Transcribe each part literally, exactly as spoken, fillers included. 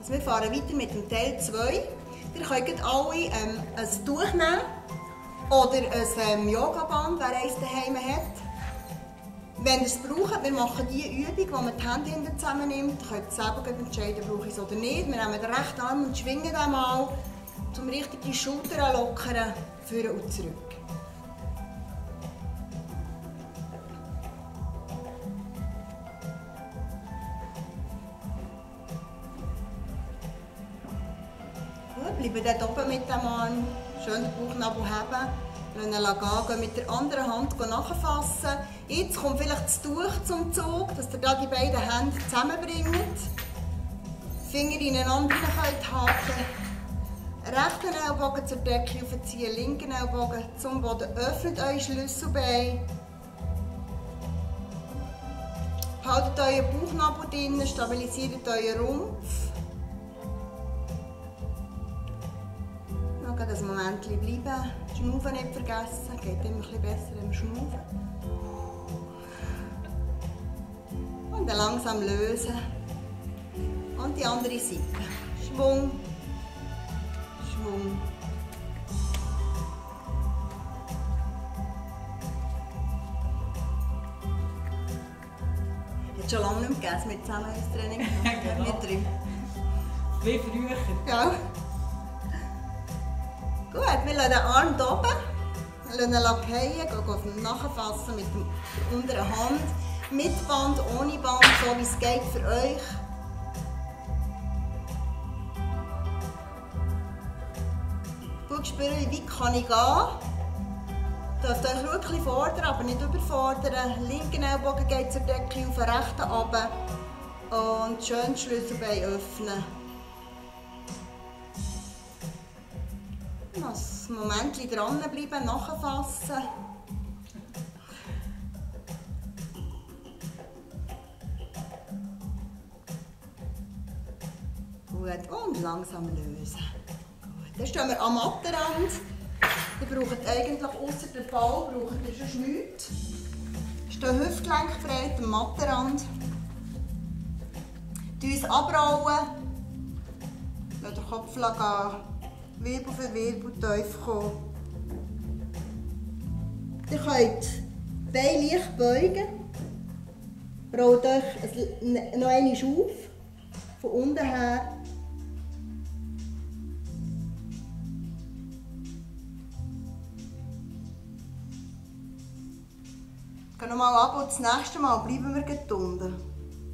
Also wir fahren weiter mit dem Teil zwei. Ihr könnt alle ähm, ein Tuch nehmen oder ein ähm, Yogaband, wer eins daheim hat. Wenn ihr es braucht, wir machen die Übung, wo man die Hände hinten zusammennimmt. Ihr könnt selber entscheiden, brauche ich es oder nicht. Wir nehmen den rechten Arm und schwingen den mal, um richtig die Schultern lockern, vor und zurück. Gut, bleiben dort oben mit dem Arm, schön den Bauchnabel haben. Lassen ihn gehen, gehen mit der anderen Hand nachfassen. Jetzt kommt vielleicht das Tuch zum Zug, dass ihr da die beiden Hände zusammenbringt. Finger ineinander haken. Rechten Ellbogen zur Decke aufziehen, linken Ellbogen zum Boden. Öffnet euer Schlüsselbein. Haltet euren Bauchnabel drin, stabilisiert euren Rumpf. Noch ein Moment bleiben. Schnaufen nicht vergessen, geht immer ein bisschen besser, wenn wir schnaufen. Und dann langsam lösen. Und die andere Seite. Schwung, Schwung. Ich habe schon lange nicht mehr gegessen mit zusammen ins Training. Genau. Mit drin. Wie früher. Ja. Gut, wir lassen den Arm hier oben, wir lassen ihn fallen, gehen auf den Nachfassen mit der unteren Hand, mit Band, ohne Band, so wie es geht für euch. Gut spüren, wie weit kann ich gehen. Ihr dürft euch wirklich fordern, aber nicht überfordern. Linken Ellbogen geht zur Decke auf, den rechten runter und schön das Schlüsselbein öffnen. Noch ein Moment dranbleiben, nachfassen. Gut, und langsam lösen. Gut, dann stehen wir am Mattenrand. Ihr braucht eigentlich außer den Ball braucht ihr schon nichts. Stehen hüftgelenkbreit am Mattenrand. Uns abrollen. Lassen den Kopf gehen. Wirbel für Wirbel tief kommen. Ihr könnt die Beine leicht beugen. Rollt euch noch einmal auf, von unten her. Gehen nochmal ab und das nächste Mal bleiben wir gleich unten.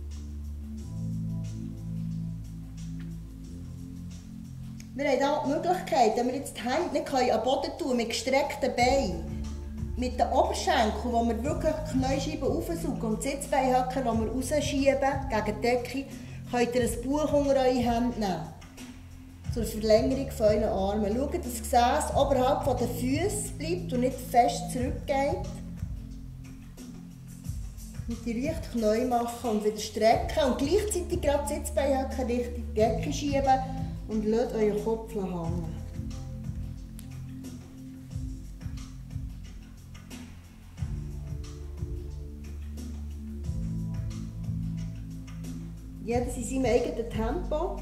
Wir haben hier die Möglichkeit, wenn wir jetzt die Hände nicht an den Boden tun mit gestreckten Beinen, mit den Oberschenkeln, wo wir wirklich die Kniescheiben aufsaugen und die Sitzbeinhöcker, die wir rausschieben gegen die Decke, könnt ihr ein Buch unter eure Hände nehmen. Zur Verlängerung von euren Armen. Schaut, dass das Gesäß oberhalb der Füße bleibt und nicht fest zurückgeht. Und die leicht Knie machen und wieder strecken und gleichzeitig gerade die Sitzbeinhöcker Richtung die Decke schieben. Und lasst euren Kopf hängen. Jeder in seinem eigenen Tempo.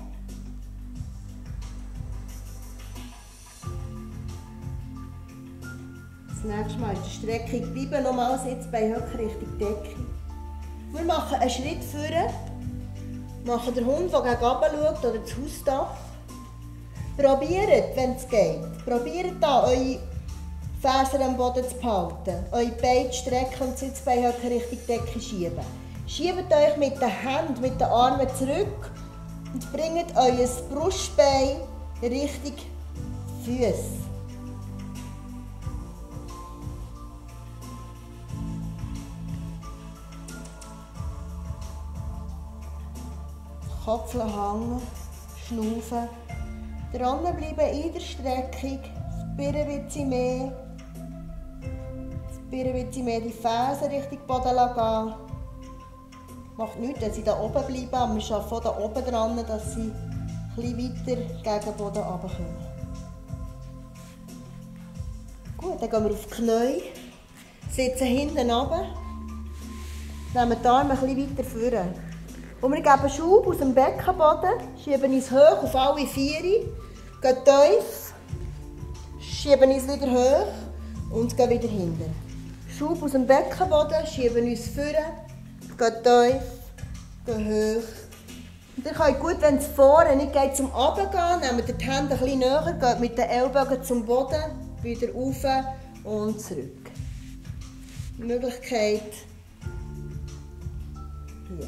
Das nächste Mal ist die Streckung bleiben. Nochmal jetzt bei Höcker Richtung Decke. Wir machen einen Schritt vorne. Machen den Hund, der gegen oben schaut, oder das Hausdach. Probiert, wenn es geht, probiert da eure Fersen am Boden zu behalten, eure Beine zu strecken und die Sitzbeinhöcker Richtung Decke schieben. Schiebt euch mit den Händen, mit den Armen zurück und bringt euer Brustbein Richtung Füße. Kopf hängen, schnaufen. Dranbleiben in der Streckung, das Birren ein bisschen mehr, das Birren ein bisschen mehr, die Fersen Richtung Boden gehen. Macht nichts, dass sie da oben bleiben, aber wir arbeiten da oben dran, dass sie ein bisschen weiter gegen den Boden runterkommen. Gut, dann gehen wir auf die Knie, sitzen hinten runter, nehmen die Arme ein bisschen weiter vorne Und wir geben Schub aus dem Beckenboden, schieben uns hoch auf alle Viere, gehen tief, schieben uns wieder hoch und gehen wieder hinten. Schub aus dem Beckenboden, schieben uns vor, gehen tief, gehen hoch. Und ihr könnt gut, wenn es vorne nicht geht, zum Runtergehen, nehmt die Hände ein bisschen näher, geht mit den Ellbogen zum Boden, wieder rauf und zurück. Die Möglichkeit hier.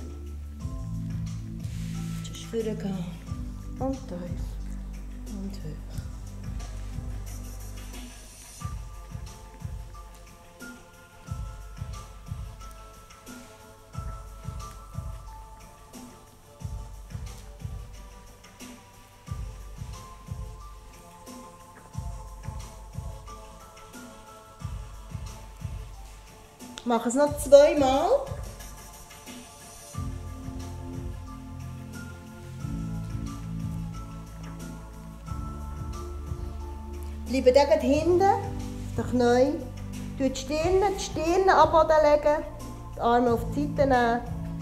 Just vorgehen und tief und hoch. Ich mache es noch zweimal. Bleiben dann hinten, die Knie. Die Stirn, die Stirn am Boden legen, die Arme auf die Seite nehmen.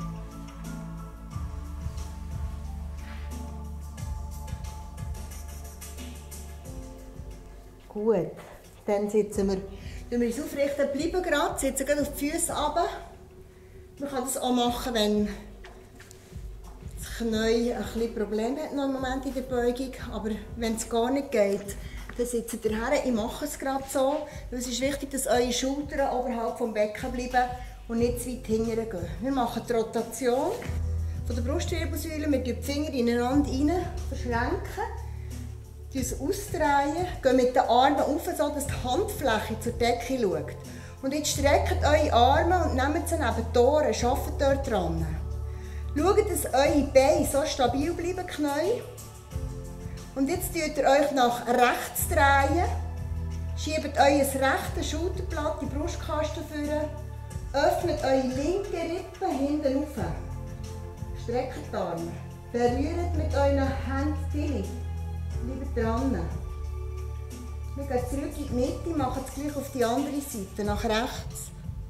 Gut, dann sitzen wir. Wenn wir uns aufrichten, bleiben gerade, sitzen gerade auf die Füße runter. Man kann das auch machen, wenn das Knie ein bisschen Probleme hat noch im Moment in der Beugung. Aber wenn es gar nicht geht, dann sitzt ihr her. Ich mache es gerade so. Es ist wichtig, dass eure Schultern oberhalb des Becken bleiben und nicht zu weit hinten gehen. Wir machen die Rotation von der Brustwirbelsäule. Wir drücken die Finger ineinander rein, verschränken. Uns ausdrehen, gehen mit den Armen auf, so dass die Handfläche zur Decke schaut. Und jetzt streckt eure Arme und nehmt sie neben die Ohren, arbeitet dort dran. Schaut, dass eure Beine so stabil bleiben, Knie. Und jetzt dreht ihr euch nach rechts drehen, schiebt euer rechtes Schulterblatt in die Brustkasten vor, öffnet eure linke Rippe hinten auf. Streckt die Arme, berührt mit euren Händen die Lippe. Bleibt dran. Wir gehen zurück in die Mitte, machen es gleich auf die andere Seite, nach rechts.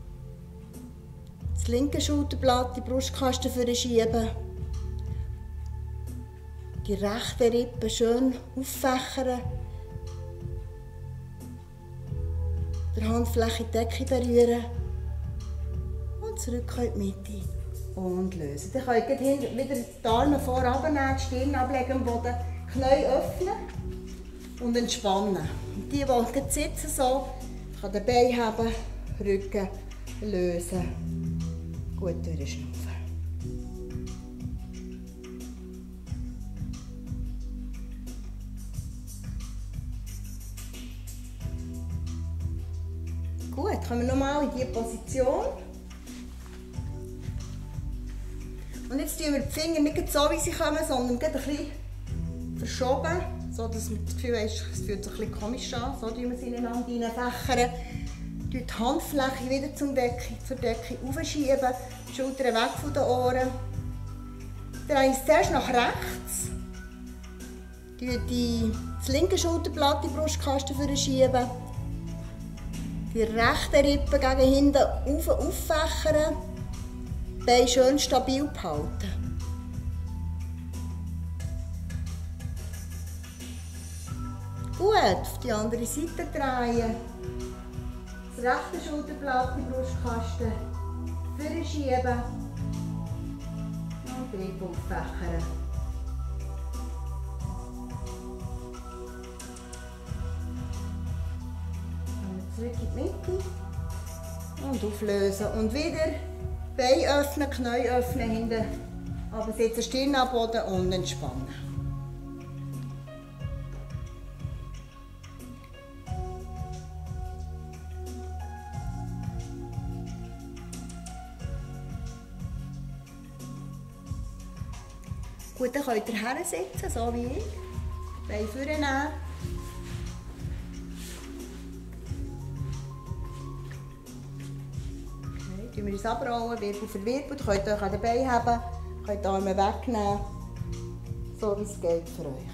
Das linke Schulterblatt, die Brustkasten vorschieben. Die rechte Rippe schön auffächern. Der Handfläche die Decke berühren. Und zurück in die Mitte. Und lösen. Dann könnt ihr wieder die Arme vorab nehmen, die Stirn ablegen am Boden. Knie öffnen und entspannen. Und die, die sitzen so, kann den Bein heben, Rücken lösen, gut durchschnaufen. Gut, kommen wir nochmal in diese Position. Und jetzt tun wir die Finger nicht so, wie sie kommen, sondern ein bisschen verschoben, so dass man das Gefühl hat, es fühlt sich ein bisschen komisch an. So fächern wir sie ineinander reinfächern. Die Handfläche wieder zum Decke, zur Decke aufschieben, die Schultern weg von den Ohren. Dann drehen wir zuerst nach rechts. Die, das linke Schulterblatt in die Brustkasten vorschieben. Die rechte Rippe gegen hinten auf, auffächern. Die Beine schön stabil behalten. Gut, auf die andere Seite drehen. Das rechte Schulterblatt in die Brustkasten vorschieben. Und die Rippe auffächern. Zurück in die Mitte. Und auflösen. Und wieder Bein öffnen, Knie öffnen hinten. Aber sitzen Stirn am Boden und entspannen. Gut, dann könnt ihr her sitzen, so wie ich. Beine vornehmen. Okay, tun wir uns abrollen, Wirbel für Wirbel. Ihr könnt euch an den Beinen haben, könnt die Arme wegnehmen, so wie es geht für euch.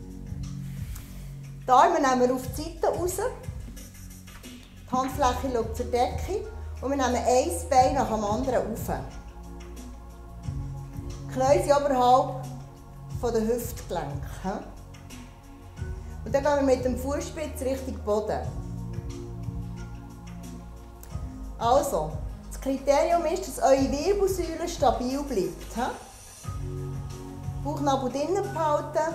Die Arme nehmen wir auf die Seite raus. Die Handfläche schaut zur Decke. Und wir nehmen ein Bein nach dem anderen rauf. Die Knie sind oberhalb von der Hüftgelenke. Und dann gehen wir mit dem Fußspitz Richtung Boden. Also, das Kriterium ist, dass eure Wirbelsäule stabil bleibt. Bauchnabel drinnen behalten.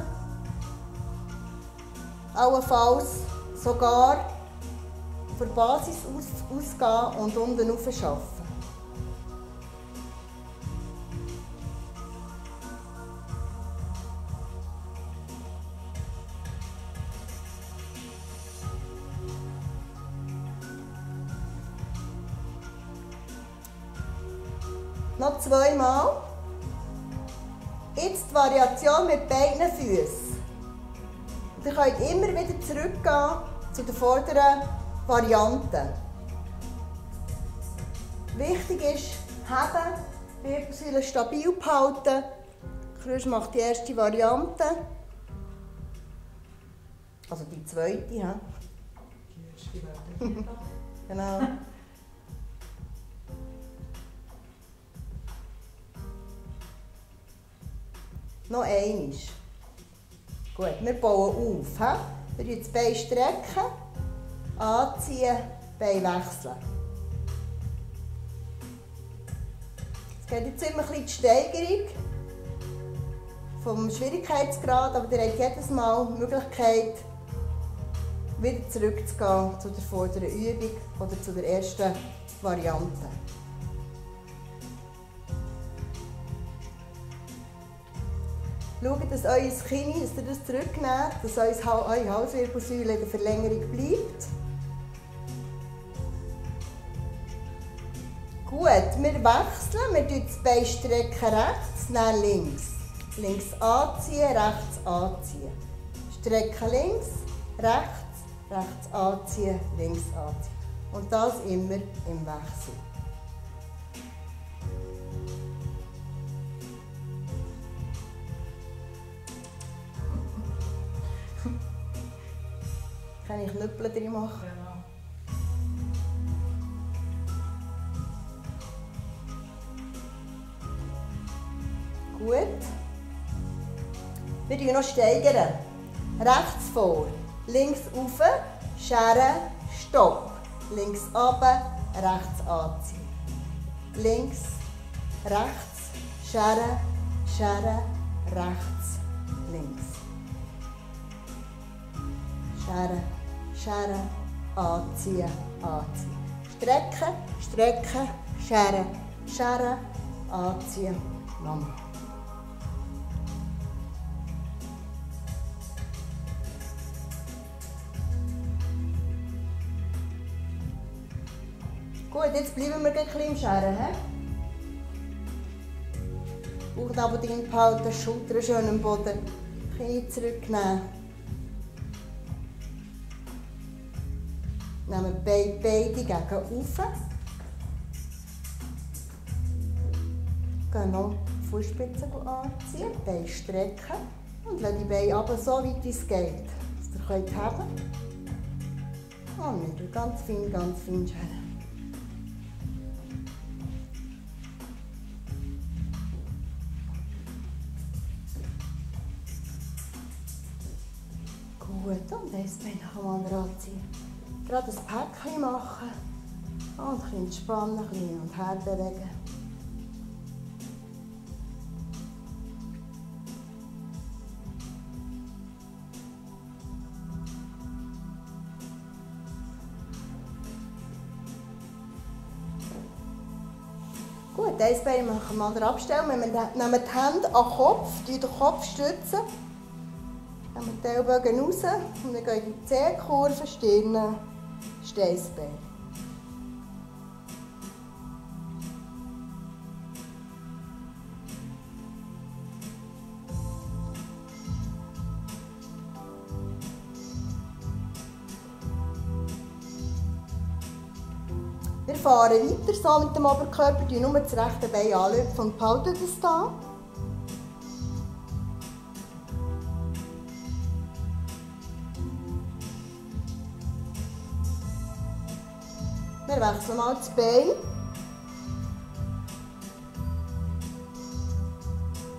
Allenfalls sogar von der Basis aus, ausgehen und unten rauf arbeiten. Noch zweimal. Jetzt die Variation mit beiden Füßen. Ihr könnt immer wieder zurückgehen zu der vorderen Variante. Wichtig ist, heben, Wirbelsäule stabil behalten. Krüsch macht die erste Variante. Also die zweite. Ja. Die erste Variante. Genau. Noch einmal. Gut, wir bauen auf. He? Wir strecken das Bein, strecken, anziehen, Bein wechseln. Es geht jetzt immer ein bisschen die Steigerung vom Schwierigkeitsgrad, aber ihr habt jedes Mal die Möglichkeit, wieder zurückzugehen zu der vorderen Übung oder zu der ersten Variante. Schaut, dass euer Kinn, dass ihr das zurücknehmt, dass eure Halswirbelsäule in der Verlängerung bleibt. Gut, wir wechseln. Wir strecken das Bein strecken rechts, dann links. Links anziehen, rechts anziehen. Strecken links, rechts, rechts anziehen, links anziehen. Und das immer im Wechsel. Kann ich Knüppel drin machen? Genau. Gut. Wir steigern noch steigern. Rechts vor, links rauf, scheren, stopp. Links runter, rechts anziehen. Links, rechts, scheren, scheren, rechts, links. Scheren, scheren, anziehen, anziehen. Strecken, strecken, scheren, scheren, anziehen. Nochmal. Gut, jetzt bleiben wir ein bisschen im Scheren. Bauchnabel drin behalten, Schultern schön am Boden, Knie zurücknehmen. Nehmen beide Beine gegen rauf. Gehen noch die Fußspitzen anziehen, Beine strecken und lassen die Beine runter, so weit es geht. Dass ihr könnt heben. Und wieder ganz fein, ganz fein scheren. Gut, und das Bein nach dem anderen anziehen. Gerade ein Päckchen machen und ein bisschen entspannen, ein bisschen hin und her bewegen. Gut, dieses Bein machen wir mal abstellen. Wir nehmen die Hände an den Kopf, den Kopf stützen. Nehmen die Ellbogen raus und dann gehen die Zehenkurve, Stirn, Steißbein. Wir fahren weiter so mit dem Oberkörper, die nur das rechte Bein anlüpfen und behalten das hier. Wir wechseln mal das Bein.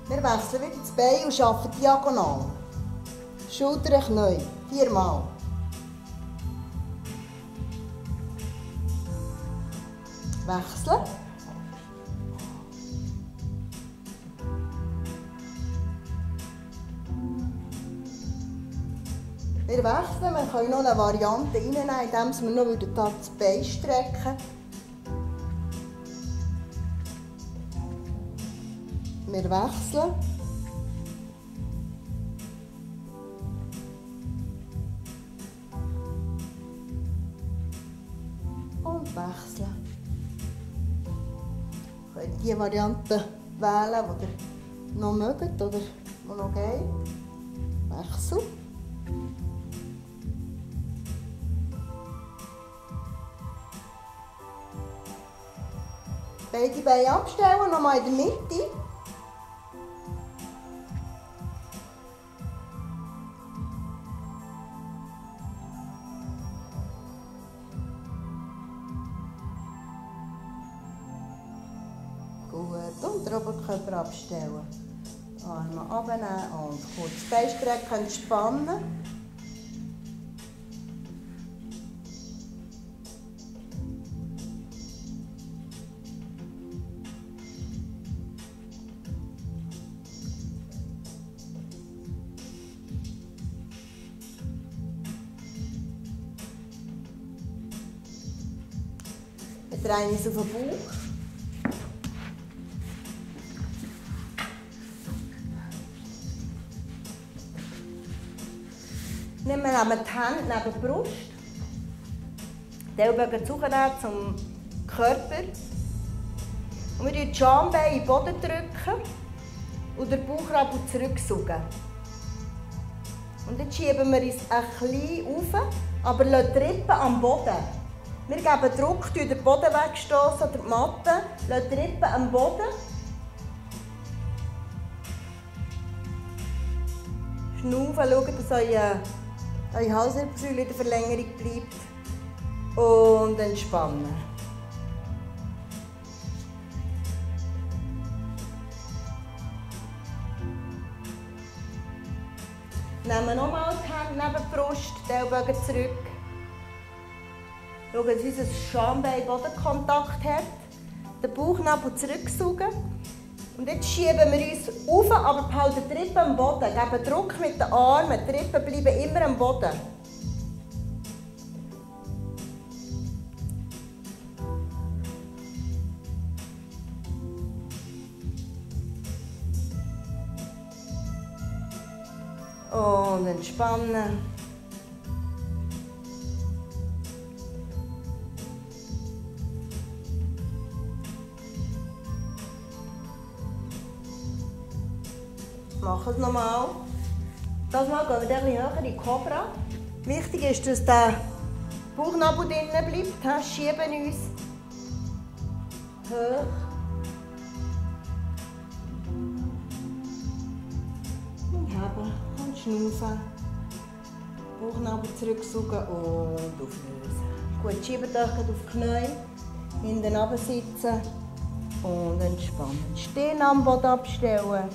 Wir wechseln wieder das Bein und arbeiten diagonal. Schultern, Knie. Viermal. Wechseln. Wir wechseln, wir können noch eine Variante reinnehmen, indem wir noch das Bein strecken. Wir wechseln. Und wechseln. Ihr könnt die Variante wählen, die ihr noch mögt oder die noch geht. Wechsel. Beide Beine abstellen, nochmal in der Mitte. Gut, und den Oberkörper abstellen. Arme abnehmen und kurz Bein strecken, entspannen. Wir drehen uns auf den Bauch. Nehmen wir die Hände neben die Brust. Die Ellbogen zunehmen zum Körper. Und wir drücken die Schambeine in den Boden drücken und den Bauchnabel zurücksaugen. Und jetzt schieben wir uns ein bisschen rauf, aber lassen die Rippen am Boden. Wir geben Druck, den Boden wegstoßen oder die Matte, lassen die Rippen am Boden. Schnaufen, schaut, dass euer, eure Halswirbelsäule in der Verlängerung bleibt. Und entspannen. Nehmen wir nochmal die Hände neben die Brust, die Ellbogen zurück. Schauen, dass unser Schambein Bodenkontakt hat. Den Bauchnabel zurücksaugen. Und jetzt schieben wir uns auf, aber behalten die Rippen am Boden. Geben Druck mit den Armen. Die Rippen bleiben immer am Boden. Und entspannen. Machen es nochmal. Das Mal gehen wir ein bisschen höher in die Cobra. Wichtig ist, dass der Bauchnabel drinnen bleibt. Wir schieben uns hoch. Und heben und schnaufen. Bauchnabel zurücksaugen und auflösen. Gut, schieben euch auf die Knie. Hinten runter sitzen und entspannen. Stirn am Boden abstellen.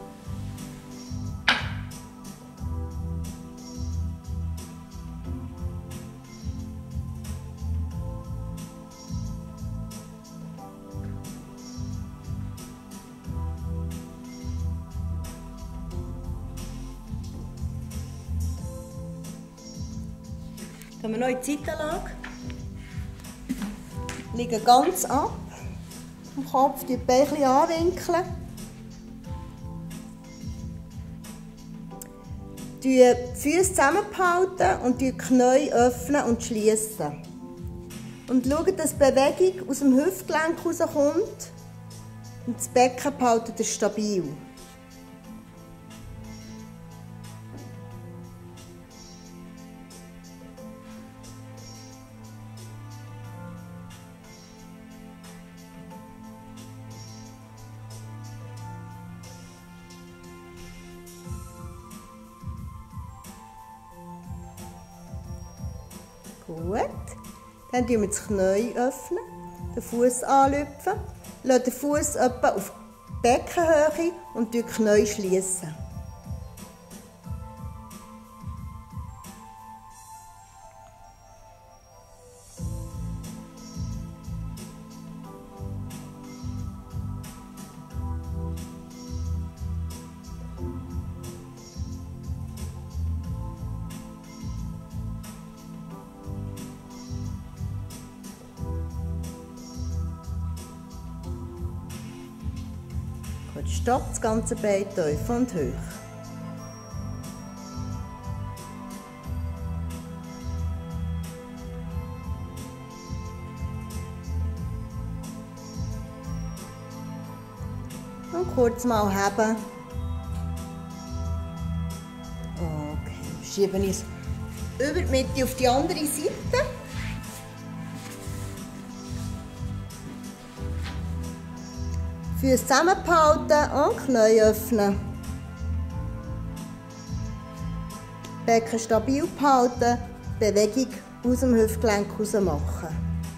Gehen wir noch in die Seitenlage. Liegen ganz ab. Am Kopf die Beine ein bisschen anwinkeln. Die Füße zusammenhalten und die Knie öffnen und schließen. Und schauen, dass die Bewegung aus dem Hüftgelenk rauskommt. Und das Becken behalten ihr stabil. Gut. Dann öffnen wir das Knie, öffnen, den Fuß anlüpfen, lassen den Fuß etwa auf Beckenhöhe und die Knie schließen. Gut, stopp, das ganze Bein tief und hoch. Und kurz mal heben. Okay, schieben es über die Mitte auf die andere Seite. Füße zusammenhalten und Knie öffnen. Becken stabil behalten, Bewegung aus dem Hüftgelenk raus machen.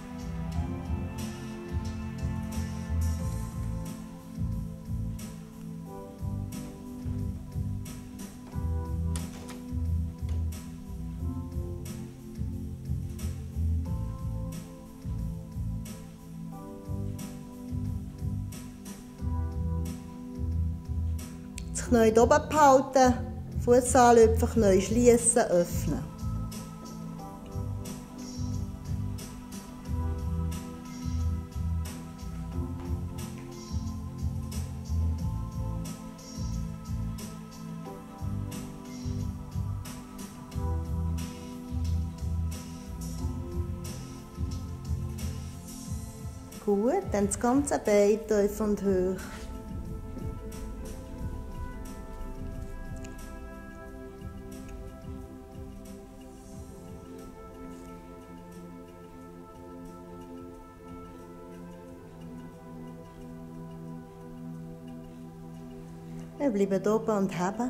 Das Knie oben behalten, Fuß anlüpfen, Knie schließen, öffnen. Gut, dann das ganze Bein tief und hoch. Wir bleiben oben und heben.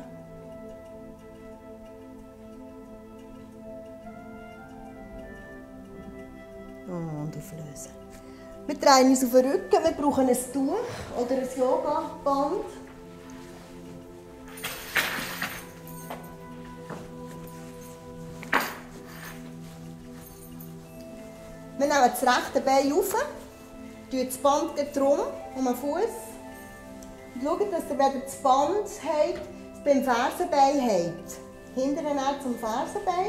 Und auflösen. Wir drehen uns auf den Rücken. Wir brauchen ein Tuch oder ein Yoga-Band. Wir nehmen das rechte Bein auf, tun das Band drum um den Fuß. Und schaut, dass ihr, wenn ihr das Band habt, es beim Fersenbein habt. Hinterher zum Fersenbein.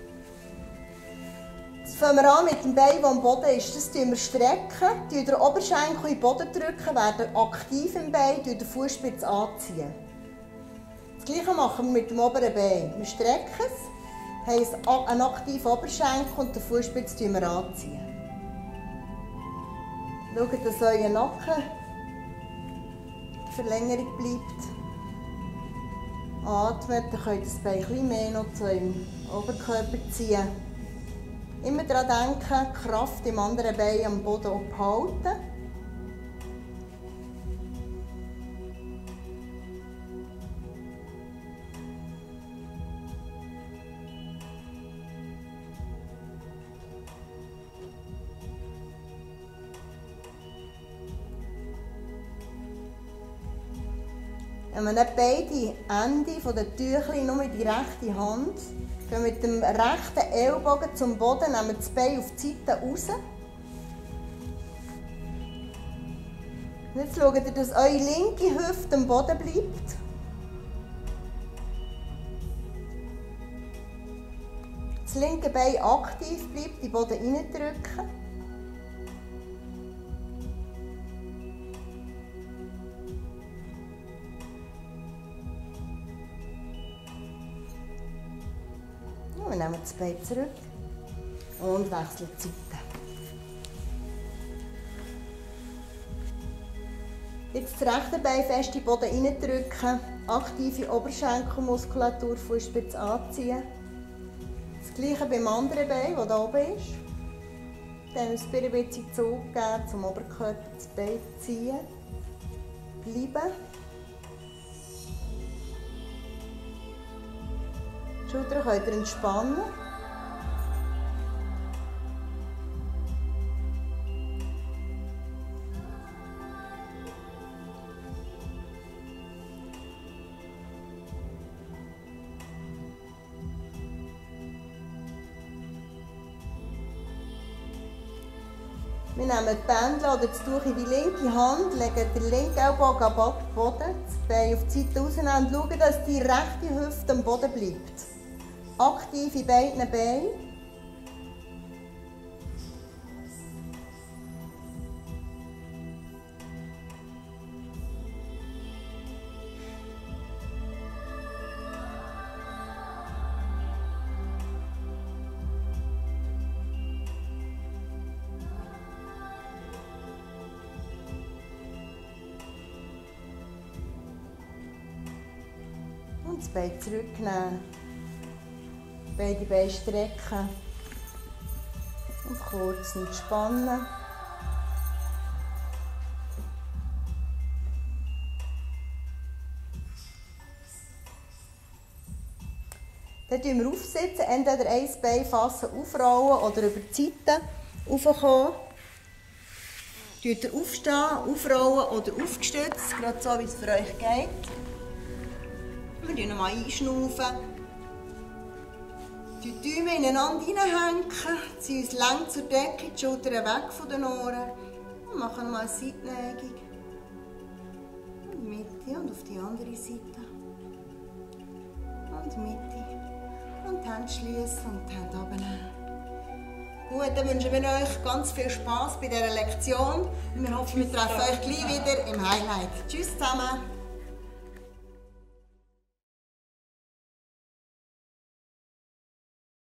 Jetzt fangen wir an mit dem Bein, das am Boden ist. Das strecken wir. Strecken, den Oberschenkel in den Boden drücken, werden aktiv im Bein, den Fußspitze anziehen. Das Gleiche machen wir mit dem oberen Bein. Wir strecken es, haben einen aktiven Oberschenkel und den Fußspitze anziehen. Schaut, dass euer Nacken Verlängerung bleibt. Atmet, dann könnt ihr das Bein etwas mehr noch zu eurem Oberkörper ziehen. Immer daran denken, Kraft im anderen Bein am Boden behalten. Wenn man nicht beide Enden der Tüchlein nur in die rechte Hand, gehen mit dem rechten Ellbogen zum Boden, nehmen das Bein auf die Seite raus. Und jetzt schaut ihr, dass eure linke Hüfte am Boden bleibt. Das linke Bein aktiv bleibt, in den Boden reindrücken. Wir nehmen das Bein zurück und wechseln die Seite. Jetzt das rechte Bein fest in den Boden reindrücken, aktive Oberschenkelmuskulatur, Fußspitze anziehen. Das gleiche beim anderen Bein, das hier oben ist. Dann ein bisschen Zug geben, zum Oberkörper das Bein ziehen. Bleiben. Die Schultern könnt ihr entspannen. Wir nehmen die Bändel oder das Tuch in die linke Hand, legen den linken Ellbogen am Boden, das Bein auf die Seite rausnehmen und schauen, dass die rechte Hüfte am Boden bleibt. Aktiv in beiden Beinen. Und das Bein zurücknehmen. Beide Beine strecken. Und kurz entspannen. Dann aufsitzen wir aufsitzen, entweder ein Bein fassen, aufrollen oder über die Seite raufkommen. Aufstehen, aufrollen oder aufgestützt, gerade so wie es für euch geht. Wir schnaufen nochmal einschnaufen. Die Däume ineinander hineinhängen, ziehen uns lang zur Decke, die Schultern weg von den Ohren. Und machen nochmal eine Seitenneigung. Und Mitte und auf die andere Seite. Und Mitte. Und die Hände schließen und die Hände runternehmen. Gut, dann wünschen wir euch ganz viel Spass bei dieser Lektion. Wir hoffen, wir treffen euch gleich wieder im Highlight. Tschüss zusammen!